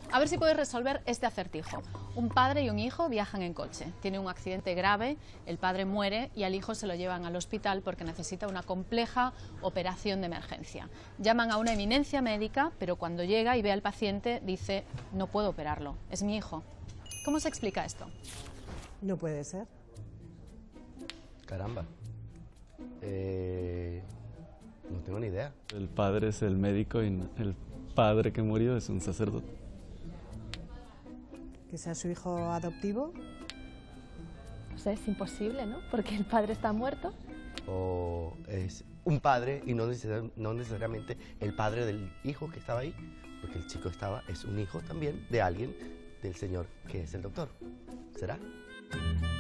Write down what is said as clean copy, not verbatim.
A ver si puedes resolver este acertijo. Un padre y un hijo viajan en coche. Tienen un accidente grave, el padre muere y al hijo se lo llevan al hospital porque necesita una compleja operación de emergencia. Llaman a una eminencia médica, pero cuando llega y ve al paciente dice: no puedo operarlo, es mi hijo. ¿Cómo se explica esto? No puede ser. Caramba. No tengo ni idea. El padre es el médico y el padre que murió es un sacerdote. ¿Que sea su hijo adoptivo? No sé, es imposible, ¿no? Porque el padre está muerto. O es un padre y no necesariamente el padre del hijo que estaba ahí, porque el chico es un hijo también de alguien, del señor que es el doctor. ¿Será?